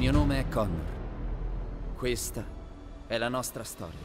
mio nome è Connor. Questa è la nostra storia.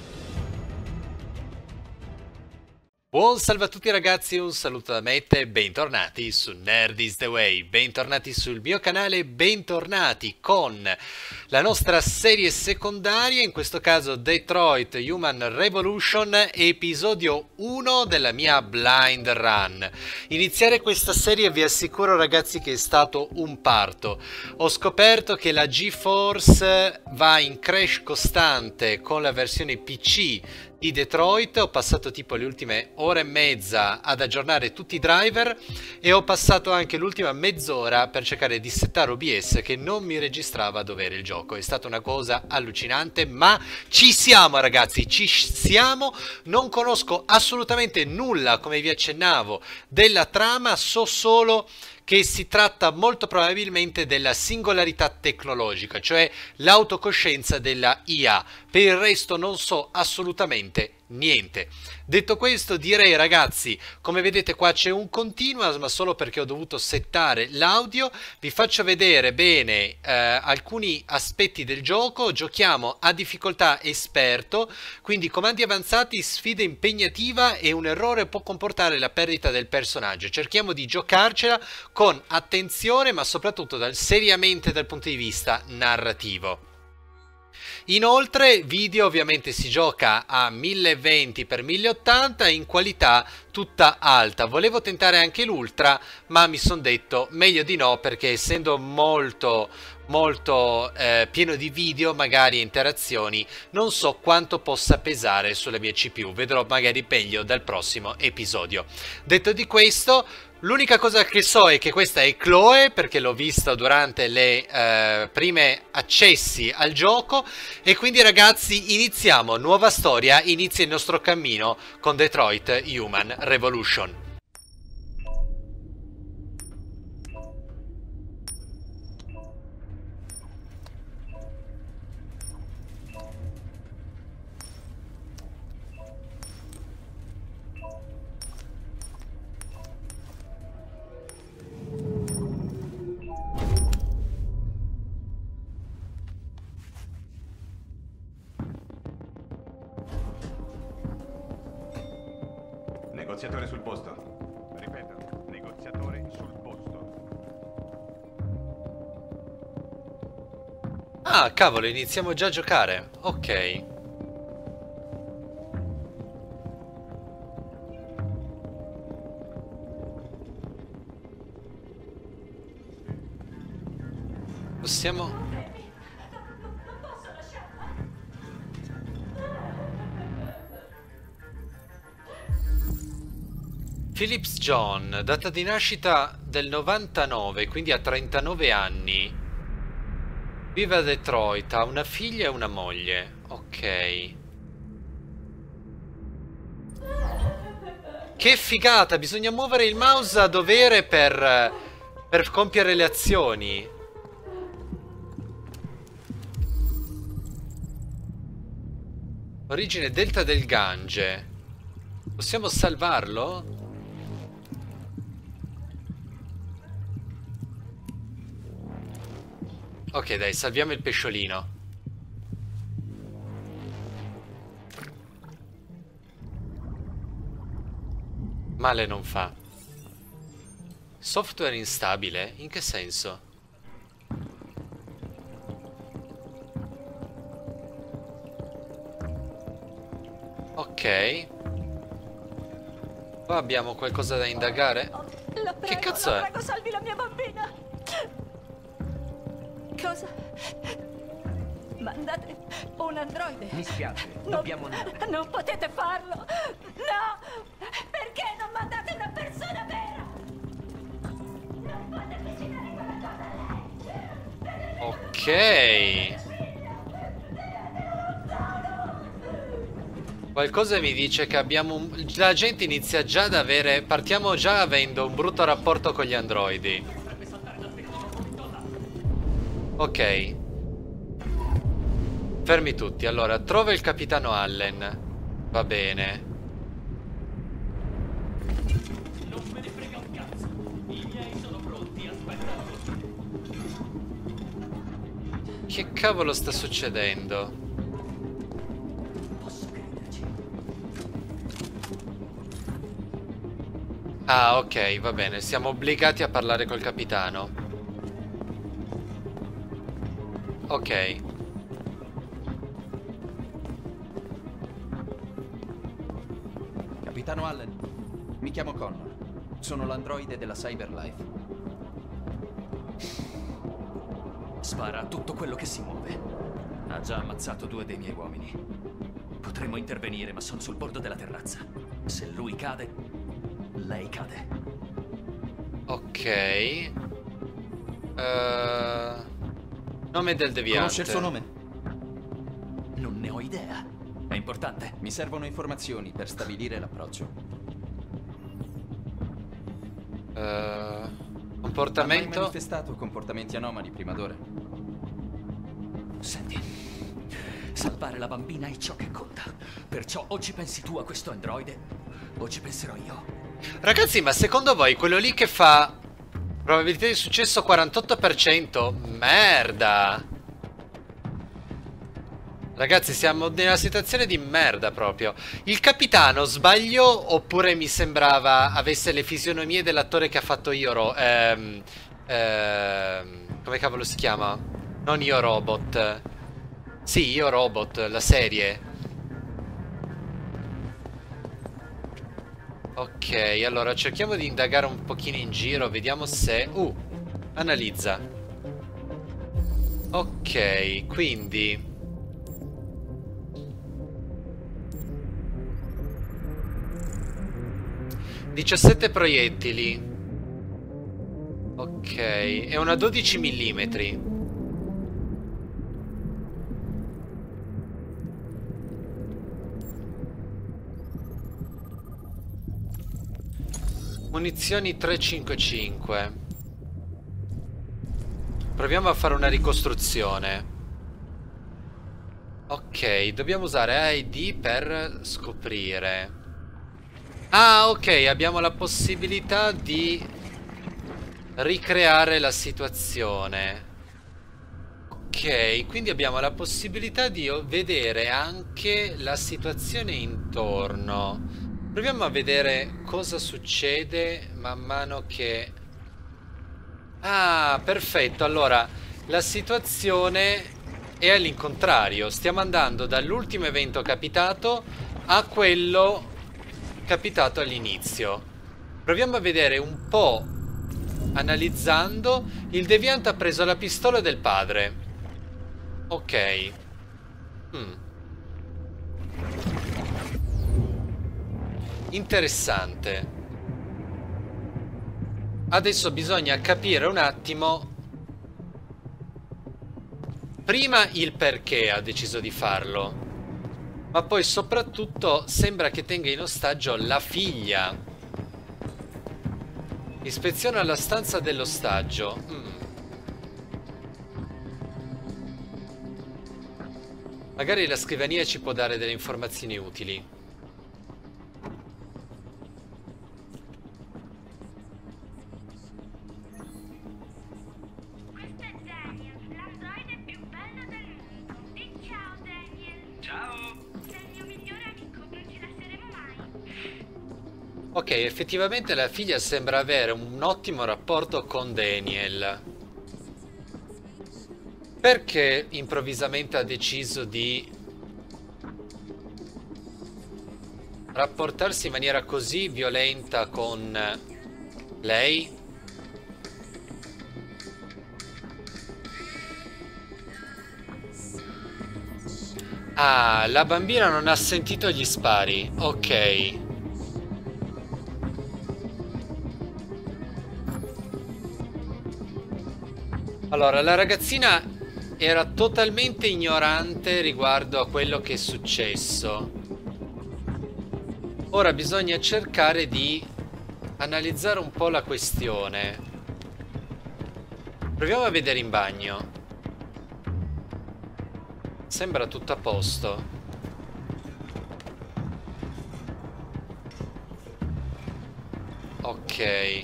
Buon salve a tutti ragazzi, un saluto da Matt e bentornati su Nerd is the Way, bentornati sul mio canale, bentornati con la nostra serie secondaria, in questo caso Detroit Human Revolution, episodio 1 della mia blind run. Iniziare questa serie vi assicuro ragazzi che è stato un parto. Ho scoperto che la GeForce va in crash costante con la versione PC di Detroit. Ho passato tipo le ultime ore e mezza ad aggiornare tutti i driver e ho passato anche l'ultima mezz'ora per cercare di settare OBS che non mi registrava dov'era il gioco. È stata una cosa allucinante, ma ci siamo ragazzi, ci siamo. Non conosco assolutamente nulla, come vi accennavo, della trama, so solo che si tratta molto probabilmente della singolarità tecnologica, cioè l'autocoscienza della IA. Per il resto non so assolutamente niente. Detto questo, direi ragazzi, come vedete qua c'è un continuous, ma solo perché ho dovuto settare l'audio. Vi faccio vedere bene alcuni aspetti del gioco. Giochiamo a difficoltà esperto, quindi comandi avanzati, sfida impegnativa e un errore può comportare la perdita del personaggio. Cerchiamo di giocarcela con attenzione, ma soprattutto seriamente dal punto di vista narrativo. Inoltre video ovviamente si gioca a 1020x1080 in qualità tutta alta. Volevo tentare anche l'ultra, ma mi sono detto meglio di no, perché essendo molto pieno di video, magari interazioni, non so quanto possa pesare sulla mia CPU. Vedrò magari meglio dal prossimo episodio. Detto di questo, l'unica cosa che so è che questa è Chloe, perché l'ho vista durante le prime accessi al gioco, e quindi ragazzi iniziamo, nuova storia, inizia il nostro cammino con Detroit Human Revolution. Negoziatore sul posto. Ripeto, negoziatore sul posto. Ah, cavolo, iniziamo già a giocare. Ok. Possiamo... Phillips John, data di nascita del 99, quindi ha 39 anni. Vive a Detroit, ha una figlia e una moglie. Ok. Che figata, bisogna muovere il mouse a dovere per compiere le azioni. Origine Delta del Gange. Possiamo salvarlo? Ok dai, salviamo il pesciolino. Male non fa. Software instabile? In che senso? Ok. Qua abbiamo qualcosa da indagare? Che cazzo è? Prego, salvi la mia bambina! Cosa? Mandate un androide. Mi spiace, dobbiamo andare. Non potete farlo! No! Perché non mandate una persona vera? Non fate avvicinare quella cosa a lei! Ok. Qualcosa mi dice che abbiamo la gente inizia già ad avere... Partiamo già avendo un brutto rapporto con gli androidi. Ok. Fermi tutti. Allora, trova il capitano Allen. Va bene. Non me ne frega un cazzo. I miei sono pronti, aspetta. Che cavolo sta succedendo? Posso crederci. Ah, ok, va bene. Siamo obbligati a parlare col capitano. Ok. Capitano Allen, mi chiamo Connor. Sono l'androide della Cyberlife. Spara a tutto quello che si muove. Ha già ammazzato 2 dei miei uomini. Potremmo intervenire, ma sono sul bordo della terrazza. Se lui cade, lei cade. Ok. Nome del deviante. Conosce il suo nome? Non ne ho idea. È importante. Mi servono informazioni per stabilire l'approccio. Ha mai Comportamento. manifestato comportamenti anomali prima d'ora? Senti, salvare la bambina è ciò che conta. Perciò o ci pensi tu a questo androide, o ci penserò io. Ragazzi, ma secondo voi quello lì che fa probabilità di successo 48%? Merda! Ragazzi, siamo in una situazione di merda proprio. Il capitano sbaglio oppure mi sembrava avesse le fisionomie dell'attore che ha fatto come cavolo si chiama? Non Io Robot. Sì, Io Robot, la serie. Ok, allora cerchiamo di indagare un pochino in giro, vediamo se... analizza. Ok, quindi... 17 proiettili. Ok, è una 12 mm. Munizioni 355. Proviamo a fare una ricostruzione. Ok, dobbiamo usare AID per scoprire. Ah, ok, abbiamo la possibilità di ricreare la situazione. Ok, quindi abbiamo la possibilità di vedere anche la situazione intorno. Proviamo a vedere cosa succede man mano che... Ah, perfetto, allora la situazione è all'incontrario. Stiamo andando dall'ultimo evento capitato a quello capitato all'inizio. Proviamo a vedere un po', analizzando. Il deviante ha preso la pistola del padre. Ok. Interessante. Adesso bisogna capire un attimo prima il perché ha deciso di farlo, ma poi soprattutto sembra che tenga in ostaggio la figlia. Ispeziona la stanza dell'ostaggio. Magari la scrivania ci può dare delle informazioni utili. Questo è Daniel, l'androide più bello del mondo. Di ciao, Daniel. Ciao! Sei il mio migliore amico, non ci lasceremo mai. Ok, effettivamente la figlia sembra avere un ottimo rapporto con Daniel. Perché improvvisamente ha deciso di rapportarsi in maniera così violenta con lei? Ah, la bambina non ha sentito gli spari. Ok. Allora, la ragazzina era totalmente ignorante riguardo a quello che è successo. Ora bisogna cercare di analizzare un po' la questione. Proviamo a vedere in bagno. Sembra tutto a posto. Ok.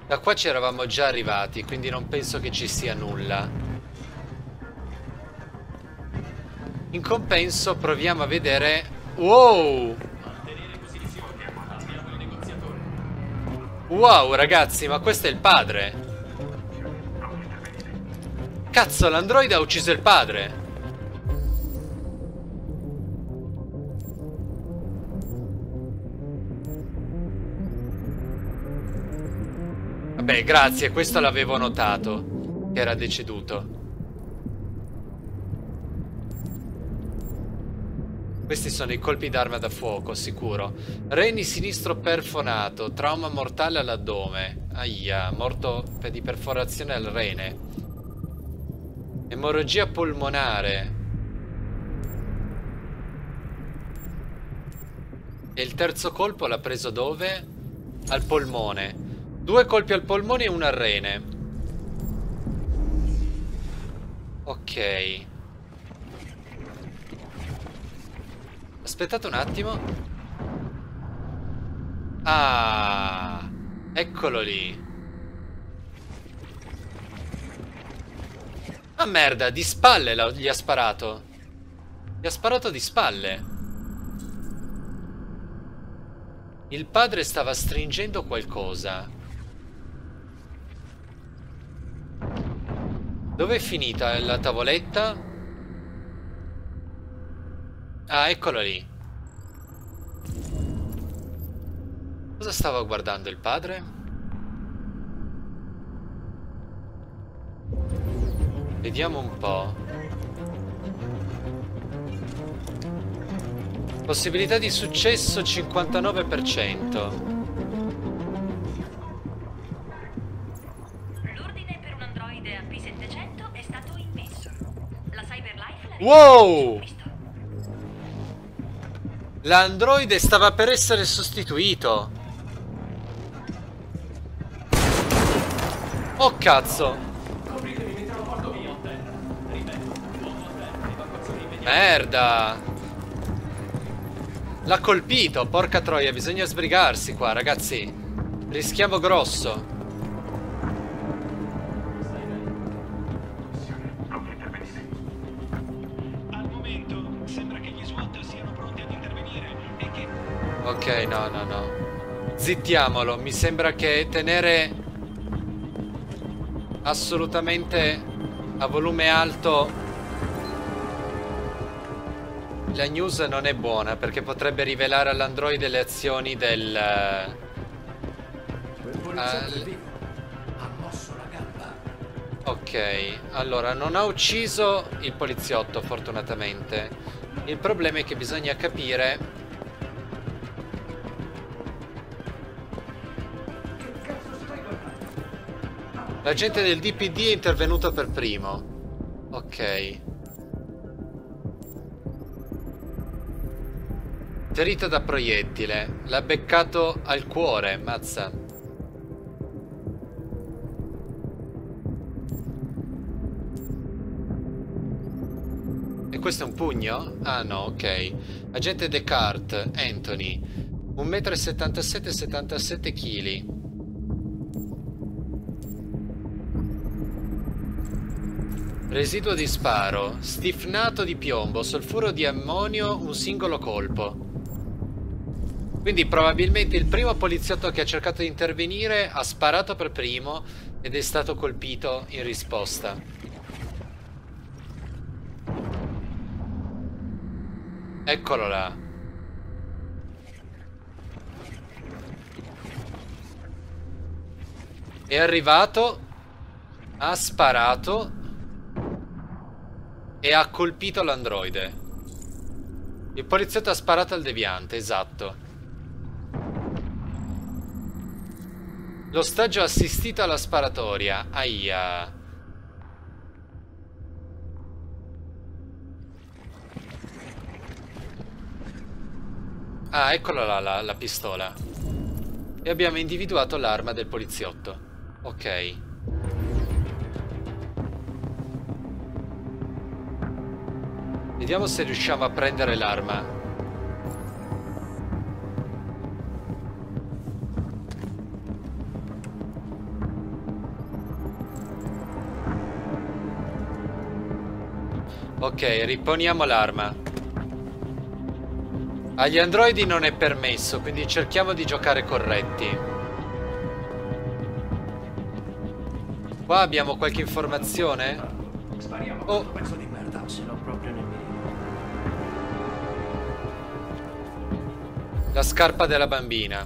Da qua ci eravamo già arrivati, quindi non penso che ci sia nulla. In compenso proviamo a vedere... Wow! Wow, ragazzi, ma questo è il padre. Cazzo, l'androide ha ucciso il padre. Vabbè, grazie, questo l'avevo notato, che era deceduto. Questi sono i colpi d'arma da fuoco, sicuro. Reni sinistro perforato, trauma mortale all'addome. Aia, morto di perforazione al rene. Emorragia polmonare. E il terzo colpo l'ha preso dove? Al polmone. 2 colpi al polmone e 1 al rene. Ok. Aspettate un attimo. Ah, eccolo lì. Ah merda, di spalle gli ha sparato. Gli ha sparato di spalle. Il padre stava stringendo qualcosa. Dove è finita la tavoletta? Ah, eccolo lì. Cosa stava guardando il padre? Vediamo un po'. Possibilità di successo 59%. L'ordine per un androide a P700 è stato immesso. La Cyberlife l'ha Wow! L'androide stava per essere sostituito. Oh cazzo. Merda. L'ha colpito, porca troia. Bisogna sbrigarsi qua, ragazzi. Rischiamo grosso. Ok, no. Zittiamolo. Mi sembra che tenere assolutamente a volume alto la news non è buona, perché potrebbe rivelare all'androide le azioni del... Ha mosso la gamba. Ok, allora non ha ucciso il poliziotto, fortunatamente. Il problema è che bisogna capire... L'agente del DPD è intervenuto per primo. Ok. Ferita da proiettile. L'ha beccato al cuore, mazza. E questo è un pugno? Ah no, ok. Agente Descartes, Anthony. 1,77 m, 77 kg. Residuo di sparo, stifnato di piombo, solfuro di ammonio, un singolo colpo. Quindi probabilmente il primo poliziotto che ha cercato di intervenire ha sparato per primo ed è stato colpito in risposta. Eccolo là. È arrivato, ha sparato e ha colpito l'androide. Il poliziotto ha sparato al deviante, esatto. L'ostaggio ha assistito alla sparatoria. Aia. Ah, eccola là la pistola. E abbiamo individuato l'arma del poliziotto. Ok. Vediamo se riusciamo a prendere l'arma. Ok, riponiamo l'arma. Agli androidi non è permesso, quindi cerchiamo di giocare corretti. Qua abbiamo qualche informazione? Spariamo Oh. questo pezzo di merda. Ce l'ho proprio nel mirino. La scarpa della bambina.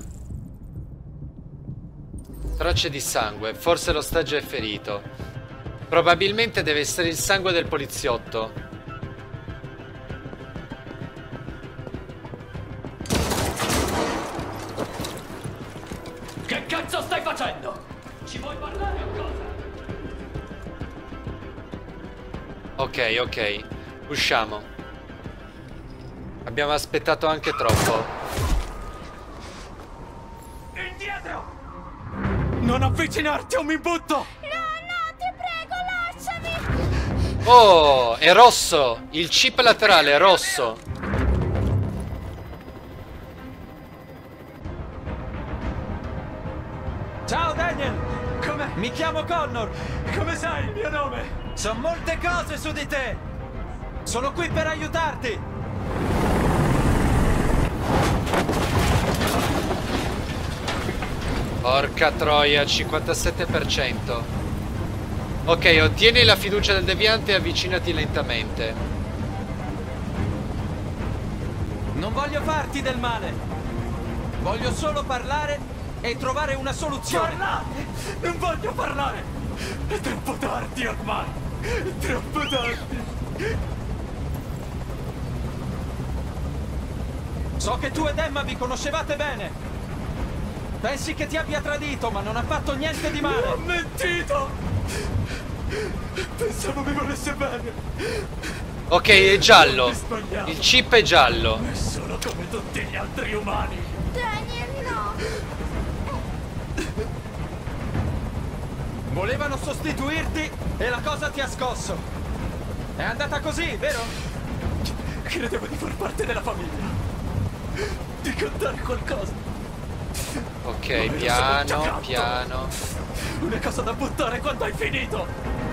Tracce di sangue. Forse l'ostaggio è ferito. Probabilmente deve essere il sangue del poliziotto. Che cazzo stai facendo? Ci vuoi parlare o cosa? Ok, ok. Usciamo. Abbiamo aspettato anche troppo. Indietro! Non avvicinarti o mi butto! Oh, è rosso! Il chip laterale è rosso. Ciao Daniel! Come? Mi chiamo Connor! Come sai il mio nome? So molte cose su di te! Sono qui per aiutarti! Porca troia, 57%. Ok, ottieni la fiducia del deviante e avvicinati lentamente. Non voglio farti del male! Voglio solo parlare e trovare una soluzione! Parlare! Non voglio parlare! È troppo tardi ormai! È troppo tardi! So che tu ed Emma vi conoscevate bene! Pensi che ti abbia tradito, ma non ha fatto niente di male! Ho mentito! Pensavo mi volesse bene! Ok, è giallo. Il chip è giallo. Sono come tutti gli altri umani! Daniel, no! Volevano sostituirti e la cosa ti ha scosso. È andata così, vero? Credevo di far parte della famiglia. Di contare qualcosa. Ok, piano, piano. Una cosa da buttare quando hai finito.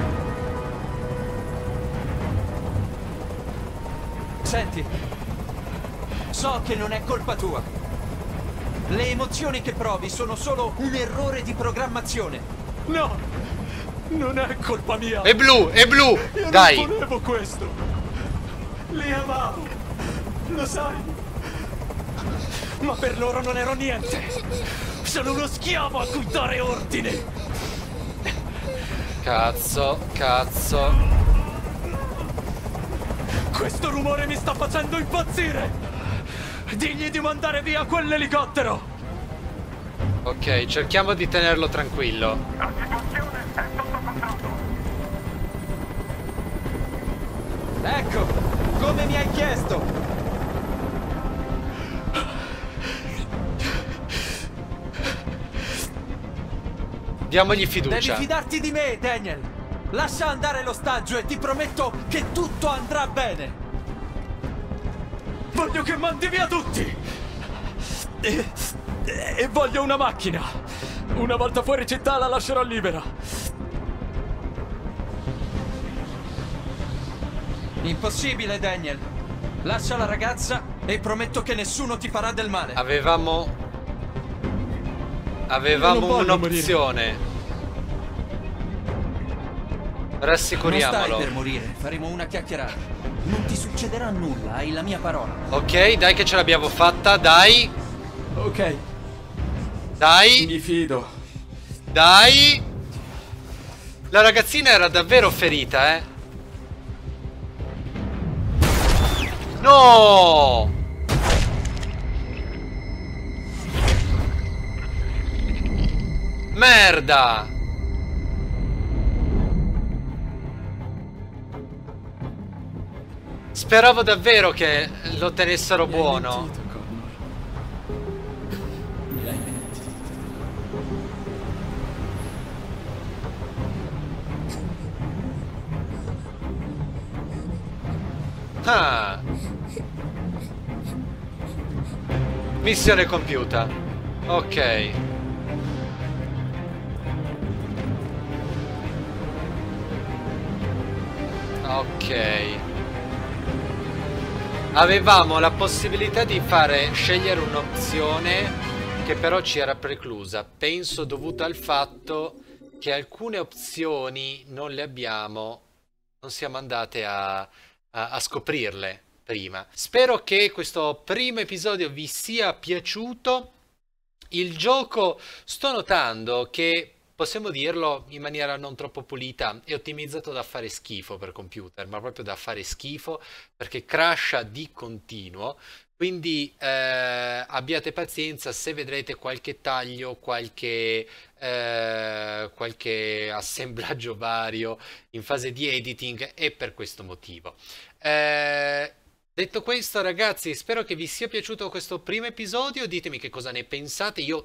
Senti, so che non è colpa tua. Le emozioni che provi sono solo un errore di programmazione. No, non è colpa mia. È blu, è blu. Io Dai. non volevo questo. Li amavo, lo sai. Ma per loro non ero niente. Sono uno schiavo a cui dare ordini. Cazzo, cazzo. Questo rumore mi sta facendo impazzire. Digli di mandare via quell'elicottero. Ok, cerchiamo di tenerlo tranquillo. La situazione è sotto controllo. Ecco, come mi hai chiesto. Diamogli fiducia. Devi fidarti di me, Daniel. Lascia andare l'ostaggio e ti prometto che tutto andrà bene. Voglio che mandi via tutti. E voglio una macchina. Una volta fuori città la lascerò libera. Impossibile, Daniel. Lascia la ragazza e prometto che nessuno ti farà del male. Avevamo un'opzione. Non Rassicuriamolo. stai per morire, faremo una chiacchierata. Non ti succederà nulla, hai la mia parola. Ok, dai che ce l'abbiamo fatta, dai. Ok, Dai, mi fido. dai. La ragazzina era davvero ferita, eh. No! Merda! Speravo davvero che lo tenessero buono. Ah. Missione compiuta. Ok. Ok. avevamo la possibilità di fare scegliere un'opzione che però ci era preclusa, penso dovuta al fatto che alcune opzioni non le abbiamo, non siamo andate a scoprirle prima. Spero che questo primo episodio vi sia piaciuto. Il gioco, sto notando che, possiamo dirlo in maniera non troppo pulita, è ottimizzato da fare schifo per computer, ma proprio da fare schifo, perché crasha di continuo. Quindi abbiate pazienza se vedrete qualche taglio, qualche assemblaggio vario in fase di editing, è per questo motivo. Detto questo, ragazzi, spero che vi sia piaciuto questo primo episodio. Ditemi che cosa ne pensate. Io,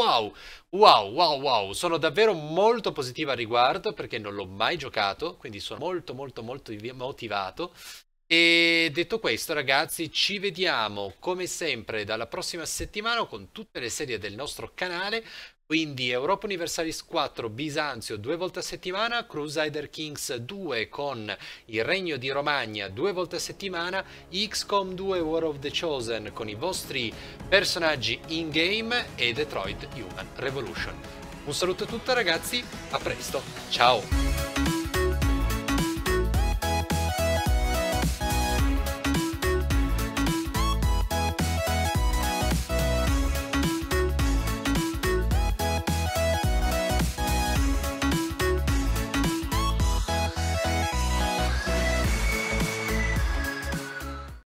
wow, sono davvero molto positivo al riguardo perché non l'ho mai giocato, quindi sono molto motivato. E detto questo, ragazzi, ci vediamo come sempre dalla prossima settimana con tutte le serie del nostro canale. Quindi Europa Universalis 4, Bisanzio 2 volte a settimana, Crusader Kings 2 con il Regno di Romagna 2 volte a settimana, XCOM 2 War of the Chosen con i vostri personaggi in game e Detroit Human Revolution. Un saluto a tutti, ragazzi, a presto, ciao!